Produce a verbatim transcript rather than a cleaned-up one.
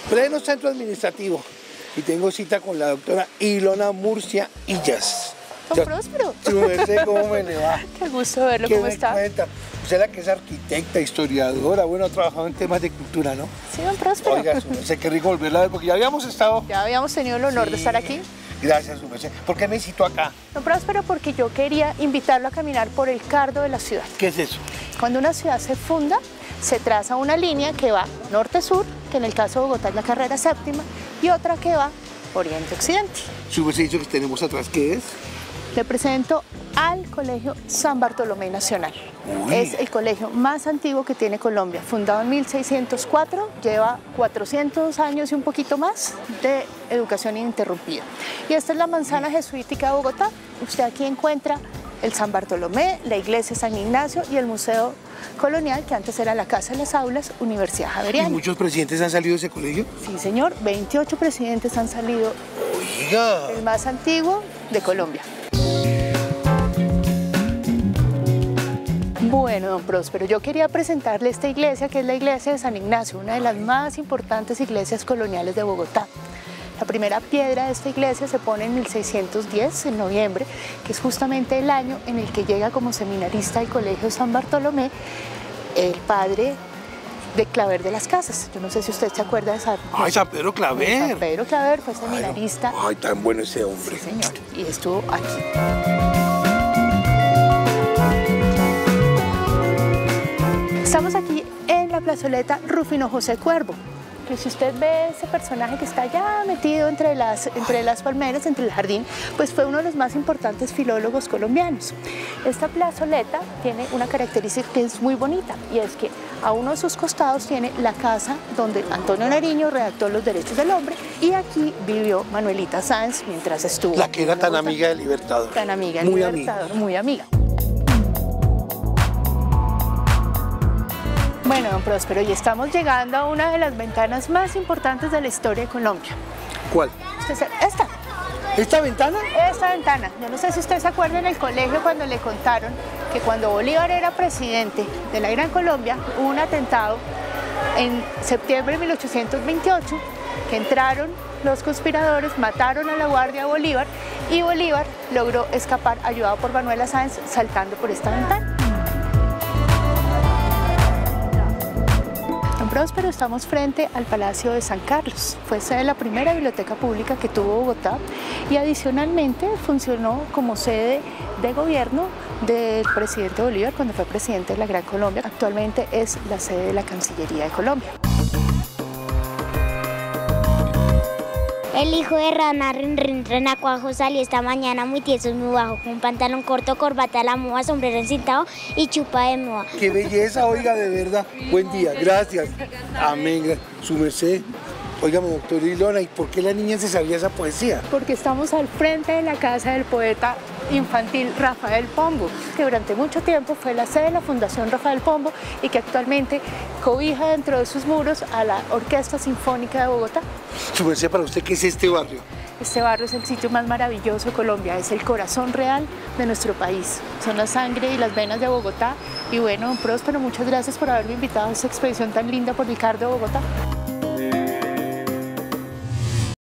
pleno centro administrativo. Y tengo cita con la doctora Ilona Murcia Illas. Don Próspero. Su merced, ¿cómo me le va? Qué gusto verlo, ¿Qué ¿cómo me está? cuenta? Usted la que es arquitecta, historiadora, bueno, ha trabajado en temas de cultura, ¿no? Sí, don Próspero. Oiga, su merced, qué rico volverla a ver, porque ya habíamos estado... Ya habíamos tenido el honor Sí. de estar aquí. Gracias, su merced. ¿Por qué me citó acá? Don Próspero, porque yo quería invitarlo a caminar por el cardo de la ciudad. ¿Qué es eso? Cuando una ciudad se funda, se traza una línea que va norte-sur, que en el caso de Bogotá es la carrera séptima, y otra que va oriente-occidente. Su merced dicho que tenemos atrás, ¿qué es? Le presento al Colegio San Bartolomé Nacional. Uy. Es el colegio más antiguo que tiene Colombia, fundado en mil seiscientos cuatro, lleva cuatrocientos años y un poquito más de educación ininterrumpida. Y esta es la manzana jesuítica de Bogotá. Usted aquí encuentra el San Bartolomé, la iglesia San Ignacio y el Museo Colonial, que antes era la Casa de las Aulas, Universidad ¿Y Javeriana. muchos presidentes han salido de ese colegio? Sí, señor, veintiocho presidentes han salido, Oiga. el más antiguo de Colombia. Bueno, don Próspero, yo quería presentarle esta iglesia, que es la iglesia de San Ignacio, una de las más importantes iglesias coloniales de Bogotá. La primera piedra de esta iglesia se pone en mil seiscientos diez, en noviembre, que es justamente el año en el que llega como seminarista al Colegio San Bartolomé el padre de Claver de las Casas. Yo no sé si usted se acuerda de San, Ay, San Pedro Claver. San Pedro Claver, fue seminarista. Ay, tan bueno ese hombre. Sí, señor, y estuvo aquí. Estamos aquí en la plazoleta Rufino José Cuervo, que si usted ve ese personaje que está allá metido entre las, entre las palmeras, entre el jardín, pues fue uno de los más importantes filólogos colombianos. Esta plazoleta tiene una característica que es muy bonita, y es que a uno de sus costados tiene la casa donde Antonio Nariño redactó los derechos del hombre, y aquí vivió Manuelita Sáenz mientras estuvo. La que era tan amiga del Libertador. Tan amiga del Muy Libertador, amiga. muy amiga. Bueno, don Próspero, y estamos llegando a una de las ventanas más importantes de la historia de Colombia. ¿Cuál? Usted se- Esta, ¿Esta ventana? esta ventana. Yo no sé si usted se acuerda en el colegio cuando le contaron que cuando Bolívar era presidente de la Gran Colombia, hubo un atentado en septiembre de mil ochocientos veintiocho, que entraron los conspiradores, mataron a la guardia de Bolívar, y Bolívar logró escapar ayudado por Manuela Sáenz saltando por esta ventana. Don Próspero, estamos frente al Palacio de San Carlos. Fue sede de la primera biblioteca pública que tuvo Bogotá, y adicionalmente funcionó como sede de gobierno del presidente Bolívar cuando fue presidente de la Gran Colombia. Actualmente es la sede de la Cancillería de Colombia. El hijo de rana, rin, rin, renacuajo, salió esta mañana muy tieso y muy bajo, con un pantalón corto, corbata a la moda, sombrero encintado y chupa de moda. Qué belleza, oiga, de verdad. Buen día, gracias. Amén, su merced. Óigame, doctor Ilona, ¿y por qué la niña se sabía esa poesía? Porque estamos al frente de la casa del poeta infantil Rafael Pombo, que durante mucho tiempo fue la sede de la Fundación Rafael Pombo y que actualmente cobija dentro de sus muros a la Orquesta Sinfónica de Bogotá. Su merced, para usted, ¿qué es este barrio? Este barrio es el sitio más maravilloso de Colombia, es el corazón real de nuestro país. Son la sangre y las venas de Bogotá. Y bueno, don Próspero, muchas gracias por haberme invitado a esta expedición tan linda por el cardo de Bogotá.